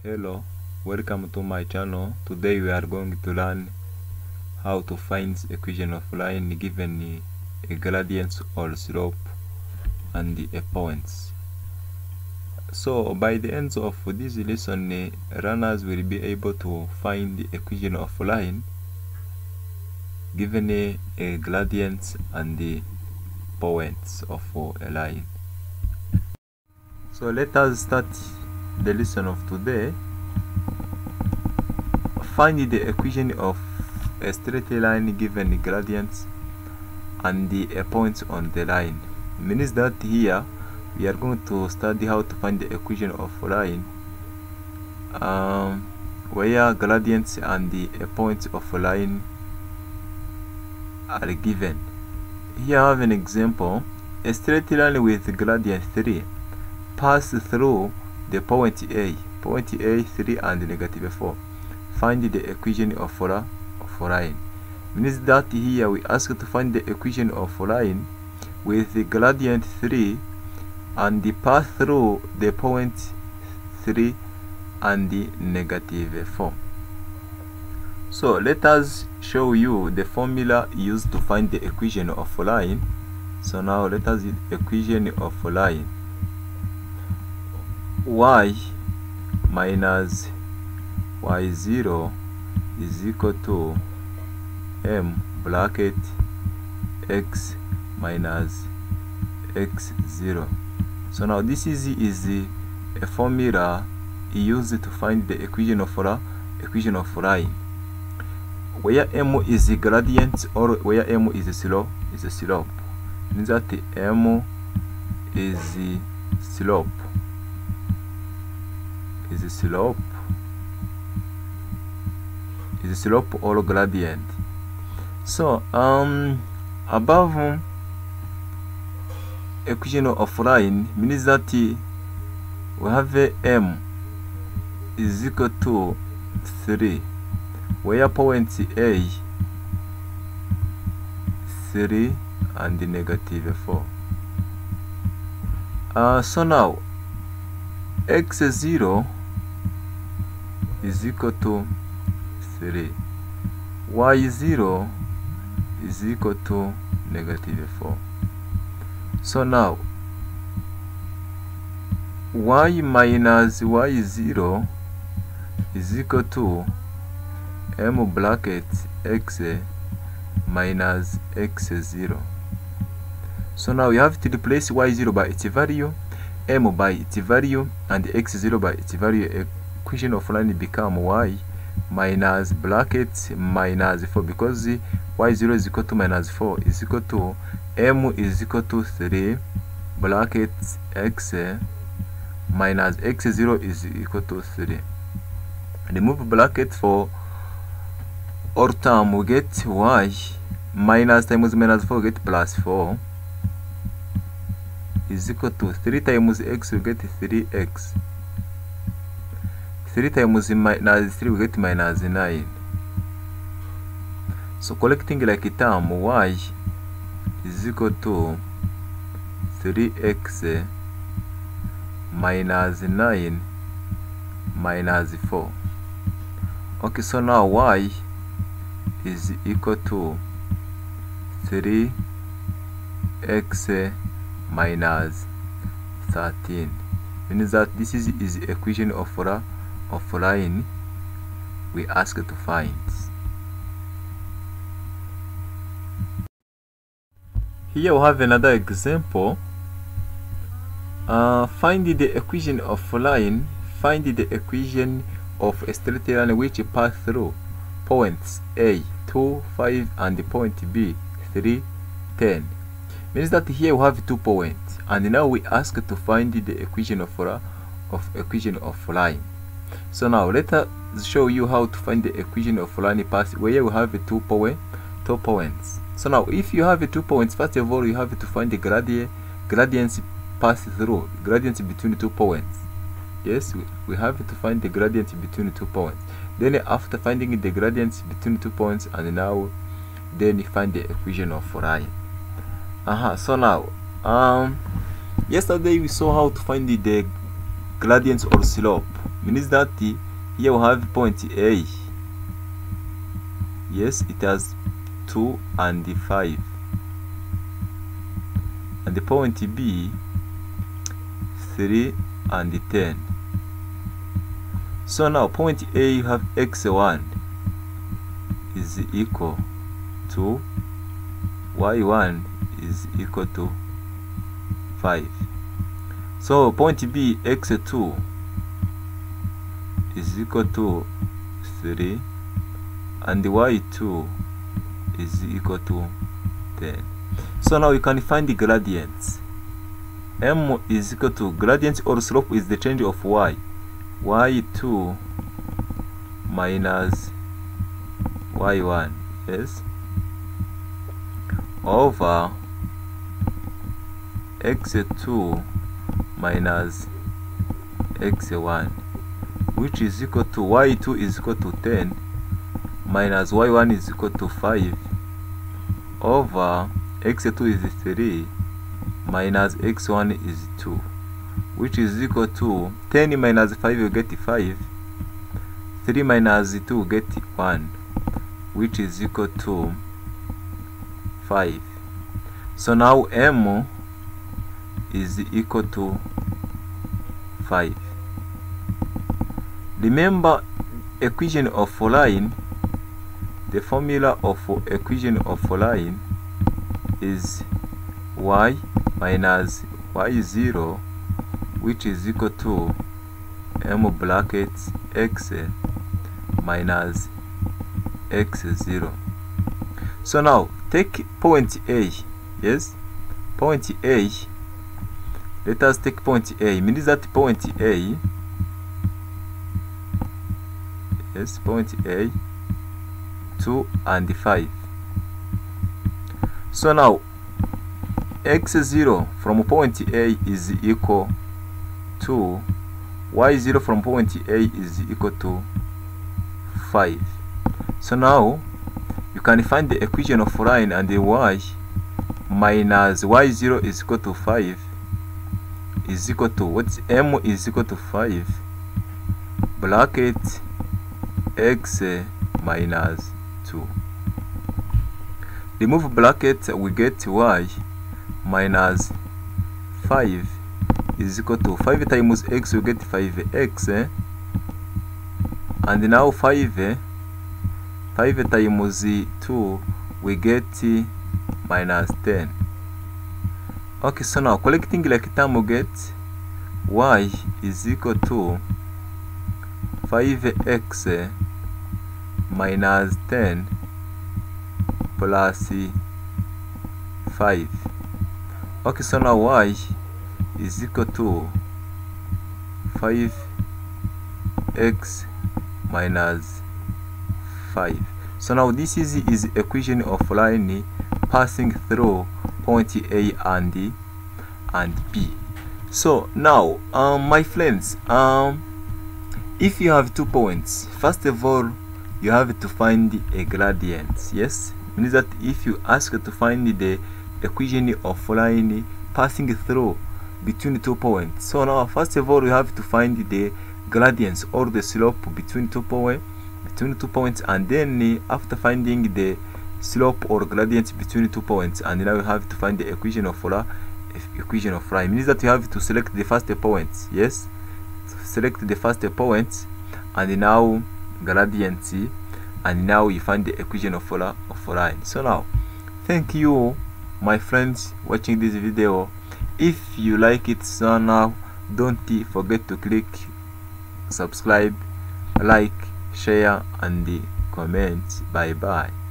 Hello, welcome to my channel. Today we are going to learn how to find equation of line given a gradient or slope and a points. So by the end of this lesson, runners will be able to find the equation of line given a gradient and the points of a line. So let us start the lesson of today. Find the equation of a straight line given the gradients and the points on the line. Means that here we are going to study how to find the equation of line where gradients and the points of a line are given. Here I have an example. A straight line with gradient 3 pass through the point A 3 and negative 4. Find the equation of line. Means that here we ask to find the equation of line with the gradient 3 and the pass through the point 3 and the negative 4. So let us show you the formula used to find the equation of line. So now let us use equation of line. Y minus y0 is equal to m bracket x minus x0. So now this is a formula used to find the equation of line, where m is the gradient or where m is the slope. Means that m is the slope. Is the slope or gradient. So above equation of line means that we have m is equal to 3, where point A 3 and the negative 4. So now x0 is equal to 3, y0 is equal to negative 4. So now y minus y0 is equal to m bracket x minus x0. So now we have to replace y0 by its value, m by its value, and x0 by its value. Equation of line become y minus bracket minus 4, because y0 is equal to minus 4 is equal to m is equal to 3 bracket x minus x0 is equal to 3. Remove bracket for all term, we get y minus times minus 4 get plus 4 is equal to 3 times x, we get 3x. 3 times minus 3, we get minus 9. So collecting like a term, y is equal to 3x minus 9 minus 4. Okay, so now y is equal to 3x minus 13. Means that this is the equation of line we ask to find. Here we have another example. Find the equation of line. Find the equation of a straight line which pass through points A 2, 5 and the point B 3, 10. Means that here we have 2 points, and now we ask to find the equation of line. So now let us show you how to find the equation of line pass where we have 2 points. So now if you have 2 points, first of all you have to find the gradients pass through, gradients between 2 points. Yes, we have to find the gradient between 2 points. Then after finding the gradients between 2 points, and now then you find the equation of line. So now yesterday we saw how to find the gradients or slope. means that here we have point A. Yes, it has 2 and 5, and the point B 3 and 10. So now point A, you have x1 is equal to y1 is equal to 5. So point B, x2 is equal to 3 and the y2 is equal to 10. So now you can find the gradients. M is equal to, gradient or slope is the change of y, y2 minus y1, yes, over x2 minus x1, which is equal to y2 is equal to 10 minus y1 is equal to 5 over x2 is 3 minus x1 is 2, which is equal to 10 minus 5 you get 5, 3 minus 2 get 1, which is equal to 5. So now M is equal to 5. Remember equation of line, the formula of equation of line is y minus y0, which is equal to m brackets x minus x0. So now take point A. Yes, point A. Let us take point A. Means that point A. Yes, point A 2 and 5. So now x0 from point A is equal to y0 from point A is equal to 5. So now you can find the equation of line, and the y minus y0 is equal to 5 is equal to what's m is equal to 5 bracket x minus 2. Remove bracket, we get y minus 5 is equal to 5 times x, we get 5x, and now 5 times 2 we get minus 10. Okay, so now collecting like term we get y is equal to 5x minus 10 plus 5. Okay, so now y is equal to 5x minus 5. So now this is equation of line passing through point A and B. So now my friends, if you have 2 points, first of all you have to find a gradient. Yes, means that if you ask to find the equation of line passing through between 2 points, so now first of all you have to find the gradients or the slope between 2 points, and then after finding the slope or gradient between 2 points, and now you have to find the equation of line. Means that you have to select the first point. Yes, select the first point and now gradient, and now you find the equation of line. So now thank you my friends watching this video. If you like it, so now don't forget to click subscribe, like, share and comment. Bye bye.